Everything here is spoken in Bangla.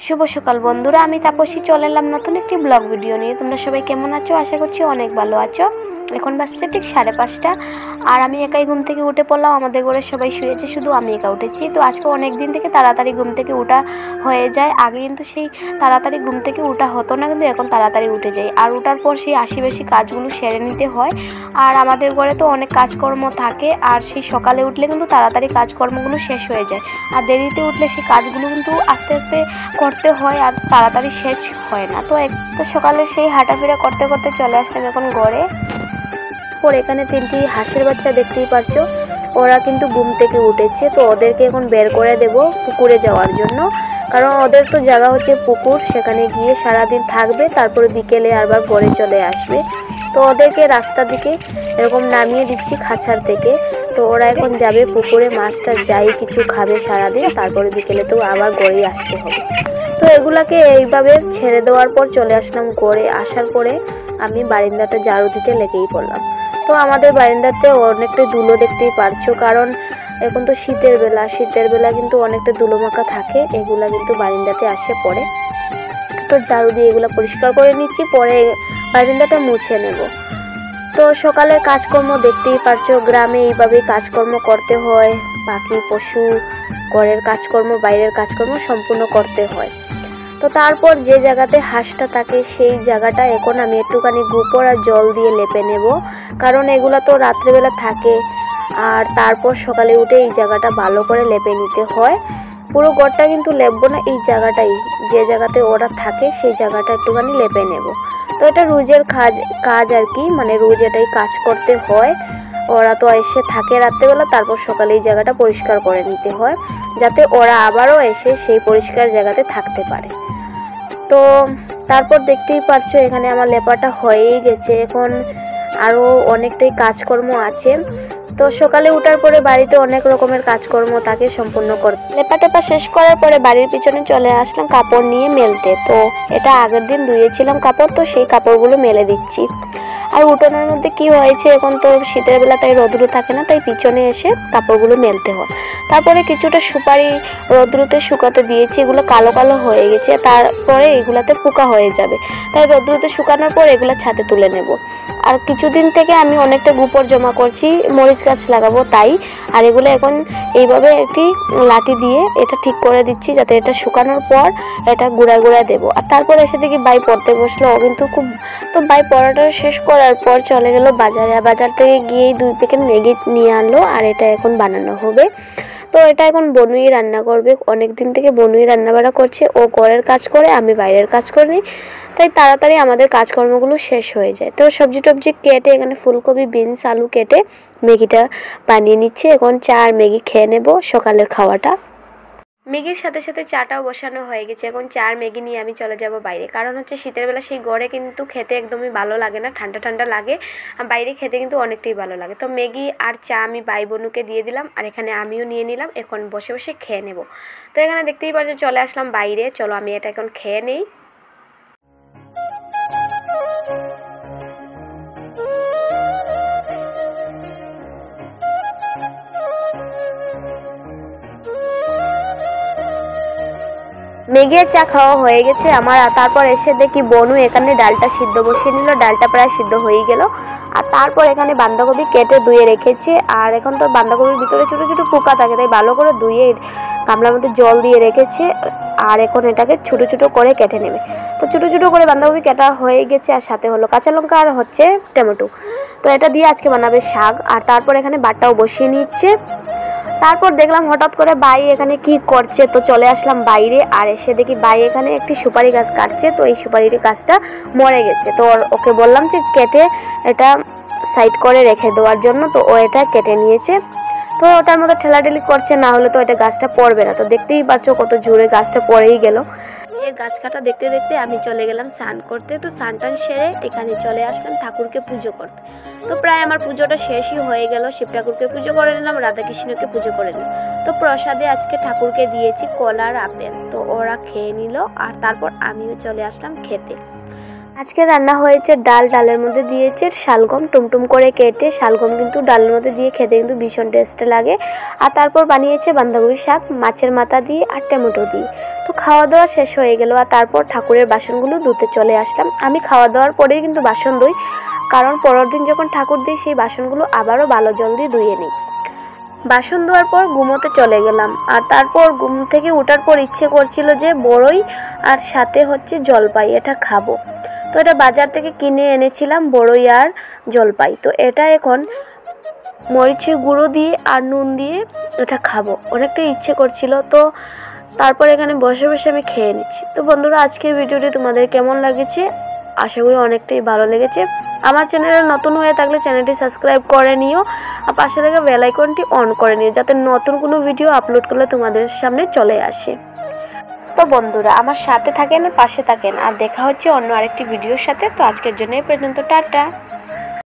শুভ সকাল বন্ধুরা, আমি তাপসী চলে এলাম নতুন একটি ব্লগ ভিডিও নিয়ে। তোমরা সবাই কেমন আছো? আশা করছি অনেক ভালো আছো। এখন বাজছে ঠিক 5:30 আর আমি একাই ঘুম থেকে উঠে পড়লাম। আমাদের ঘরে সবাই শুয়েছে, শুধু আমি একা উঠেছি। তো আজকে অনেক দিন থেকে তাড়াতাড়ি ঘুম থেকে উঠা হয়ে যায়। আগে কিন্তু সেই তাড়াতাড়ি ঘুম থেকে উঠা হতো না, কিন্তু এখন তাড়াতাড়ি উঠে যাই। আর উঠার পর সেই আশি কাজগুলো সেরে নিতে হয়। আর আমাদের ঘরে তো অনেক কাজকর্ম থাকে, আর সেই সকালে উঠলে কিন্তু তাড়াতাড়ি কাজকর্মগুলো শেষ হয়ে যায়। আর দেরিতে উঠলে সেই কাজগুলো কিন্তু আস্তে আস্তে করতে হয়, আর তাড়াতাড়ি শেষ হয় না। তো সকালে সেই হাঁটাফেরা করতে করতে চলে আসলাম এখন ঘরে। পর এখানে 3টি হাঁসের বাচ্চা দেখতেই পারছো, ওরা কিন্তু ঘুম থেকে উঠেছে। তো ওদেরকে এখন বের করে দেব পুকুরে যাওয়ার জন্য, কারণ ওদের তো জায়গা হচ্ছে পুকুর। সেখানে গিয়ে সারাদিন থাকবে, তারপরে বিকেলে আবার ঘরে চলে আসবে। তো ওদেরকে রাস্তার দিকে এরকম নামিয়ে দিচ্ছি খাঁচার থেকে। তো ওরা এখন যাবে পুকুরে, মাছটা যাই কিছু খাবে সারাদিন, তারপরে বিকেলে তো আবার ঘরেই আসতে হবে। তো এগুলাকে এইভাবে ছেড়ে দেওয়ার পর চলে আসলাম ঘরে। আসার পরে আমি বারান্দাটা ঝাড়ু দিতে লেগেই পড়লাম। তো আমাদের বারান্দাতে অনেকটা ধুলো দেখতেই পারছো, কারণ এখন তো শীতের বেলা কিন্তু অনেকটা ধুলো মাখা থাকে। এগুলা কিন্তু বারান্দাতে আসে পড়ে। তো ঝাড়ু দিয়ে এগুলো পরিষ্কার করে নিচ্ছি, পরে বারান্দাটা মুছে নেব। তো সকালের কাজকর্ম দেখতেই পারছো, গ্রামে এইভাবেই কাজকর্ম করতে হয়। পাখি পশু, ঘরের কাজকর্ম, বাইরের কাজকর্ম সম্পূর্ণ করতে হয়। তো তারপর যে জায়গাতে হাঁসটা থাকে সেই জায়গাটা এখন আমি একটুখানি গোবর আর জল দিয়ে লেপে নেব, কারণ এগুলো তো রাত্রেবেলা থাকে। আর তারপর সকালে উঠে এই জায়গাটা ভালো করে লেপে নিতে হয়। পুরো ঘরটা কিন্তু লেপবো না, এই জায়গাটাই, যে জায়গাতে ওরা থাকে সেই জায়গাটা একটুখানি লেপে নেব। তো এটা রোজের কাজ আর কি, মানে রোজ এটাই কাজ করতে হয়। ওরা তো এসে থাকে রাত্রেবেলা, তারপর সকালে এই জায়গাটা পরিষ্কার করে নিতে হয়, যাতে ওরা আবারও এসে সেই পরিষ্কার জায়গাতে থাকতে পারে। তো তারপর দেখতেই পারছো এখানে আমার লেপাটা হয়েই গেছে। এখন আরও অনেকটাই কাজকর্ম আছে। তো সকালে ওঠার পরে বাড়িতে অনেক রকমের কাজকর্ম থাকে সম্পূর্ণ করতে। লেপা শেষ করার পরে বাড়ির পিছনে চলে আসলাম কাপড় নিয়ে মেলতে। তো এটা আগের দিন ধুয়েছিলাম কাপড়, তো সেই কাপড়গুলো মেলে দিচ্ছি। আর উঠোনের মধ্যে কি হয়েছে, এখন তো শীতের বেলা তাই রোদ্রু থাকে না, তাই পিছনে এসে কাপড়গুলো মেলতে হয়। তারপরে কিছুটা সুপারি রোদ্রুতে শুকাতে দিয়েছি, এগুলো কালো কালো হয়ে গেছে। তারপরে এগুলাতে পোকা হয়ে যাবে, তাই রোদ্রুতে শুকানোর পর এগুলো ছাদে তুলে নেব। আর কিছুদিন থেকে আমি অনেকটা গোবর জমা করছি, মরিচ গাছ লাগাবো তাই। আর এগুলো এখন এইভাবে একটি লাঠি দিয়ে এটা ঠিক করে দিচ্ছি, যাতে এটা শুকানোর পর এটা গুঁড়ায় দেবো। আর তারপর এসে দেখি ভাই পড়তে বসলো, কিন্তু তো ভাই পড়াটা শেষ করার পর চলে গেল বাজারে। বাজার থেকে গিয়ে 2 প্যাকেট ম্যাগি নিয়ে আনলো, আর এটা এখন বানানো হবে। তো এটা এখন বনুই রান্না করবে। অনেক দিন থেকে বনুই রান্নাবাড়া করছে, ও ঘরের কাজ করে, আমি বাইরের কাজ করি, তাই তাড়াতাড়ি আমাদের কাজকর্মগুলো শেষ হয়ে যায়। তো সবজি টবজি কেটে এখানে ফুলকপি, বিনস, আলু কেটে ম্যাগিটা বানিয়ে নিচ্ছে। এখন চা আর ম্যাগি খেয়ে নেব সকালের খাওয়াটা। ম্যাগির সাথে সাথে চাটাও বসানো হয়ে গেছে। এখন চা আর ম্যাগি নিয়ে আমি চলে যাব বাইরে, কারণ হচ্ছে শীতের বেলা সেই ঘরে কিন্তু খেতে একদমই ভালো লাগে না, ঠান্ডা ঠান্ডা লাগে। আর বাইরে খেতে কিন্তু অনেকটাই ভালো লাগে। তো ম্যাগি আর চা আমি ভাই বোনুকে দিয়ে দিলাম, আর এখানে আমিও নিয়ে নিলাম। এখন বসে বসে খেয়ে নেব। তো এখানে দেখতেই পাচ্ছ চলে আসলাম বাইরে। চলো আমি এটা এখন খেয়ে নেই। ম্যাগি আর চা খাওয়া হয়ে গেছে আমার। তারপর এসে দেখি বনু এখানে ডালটা সিদ্ধ বসিয়ে নিল। ডালটা প্রায় সিদ্ধ হয়ে গেল। আর তারপর এখানে বাঁধাকপি কেটে ধুয়ে রেখেছে। আর এখন তো বাঁধাকপির ভিতরে ছোটো ছোটো পোকা থাকে, তাই ভালো করে ধুয়ে গামলার মধ্যে জল দিয়ে রেখেছে। আর এখন এটাকে ছোটো ছোটো করে কেটে নেবে। তো ছোটো ছোটো করে বাঁধাকপি কাটা হয়ে গেছে, আর সাথে হলো কাঁচা লঙ্কা আর হচ্ছে টমেটো। তো এটা দিয়ে আজকে বানাবে শাক। আর তারপর এখানে বাটাও বসিয়ে নিচ্ছে। তারপর দেখলাম হঠাৎ করে ভাই এখানে কি করছে, তো চলে আসলাম বাইরে। আর এসে দেখি ভাই এখানে একটি সুপারি গাছ কাটছে। তো এই সুপারির গাছটা মরে গেছে, তো ওকে বললাম যে কেটে এটা সাইড করে রেখে দেওয়ার জন্য। তো ও এটা কেটে নিয়েছে। তো ওটার মধ্যে ঠেলাঠেলি করছে, না হলে তো এটা গাছটা পড়বে না। তো দেখতেই পাচ্ছ কত জোরে গাছটা পড়েই গেল। এই গাছ কাটা দেখতে দেখতে আমি চলে গেলাম স্নান করতে। তো স্নান টান সেরে এখানে চলে আসলাম ঠাকুরকে পুজো করতে। তো প্রায় আমার পুজোটা শেষই হয়ে গেল। শিব ঠাকুরকে পুজো করে নিলাম, রাধাকৃষ্ণকে পুজো করে নিলাম। তো প্রসাদে আজকে ঠাকুরকে দিয়েছি কলা আর আপেল। তো ওরা খেয়ে নিল, আর তারপর আমিও চলে আসলাম খেতে। আজকে রান্না হয়েছে ডাল, ডালের মধ্যে দিয়েছে শালগম টুমটুম করে কেটে। শালগম কিন্তু ডালের মধ্যে দিয়ে খেতে কিন্তু ভীষণ টেস্ট লাগে। আর তারপর বানিয়েছে বাঁধাকপি শাক মাছের মাথা দিয়ে আর টমেটো দিয়ে। তো খাওয়া দাওয়া শেষ হয়ে গেল, আর তারপর ঠাকুরের বাসনগুলো ধুতে চলে আসলাম। আমি খাওয়া দাওয়ার পরেই কিন্তু বাসন ধুই, কারণ পরের দিন যখন ঠাকুর দিই সেই বাসনগুলো আবারও ভালো জল দিয়ে ধুয়ে নিই। বাসন ধোয়ার পর ঘুমোতে চলে গেলাম। আর তারপর ঘুম থেকে ওঠার পর ইচ্ছে করছিল যে বড়ই আর সাথে হচ্ছে জলপাই এটা খাবো। তো এটা বাজার থেকে কিনে এনেছিলাম বড়ই আর জলপাই। তো এটা এখন মরিচের গুঁড়ো দিয়ে আর নুন দিয়ে এটা খাবো, অনেকটা ইচ্ছে করছিল। তো তারপর এখানে বসে বসে আমি খেয়ে নিচ্ছি। তো বন্ধুরা, আজকের ভিডিওটি তোমাদের কেমন লাগেছে? আশা করি অনেকটাই ভালো লেগেছে। আমার চ্যানেলে নতুন হয়ে থাকলে চ্যানেলটি সাবস্ক্রাইব করে নিও, আর পাশে থেকে বেল আইকনটি অন করে নিও, যাতে নতুন কোনো ভিডিও আপলোড করলে তোমাদের সামনে চলে আসে। তো বন্ধুরা, আমার সাথে থাকেন আর পাশে থাকেন, আর দেখা হচ্ছে অন্য আরেকটি ভিডিওর সাথে। তো আজকের জন্য এই পর্যন্ত, টাটা।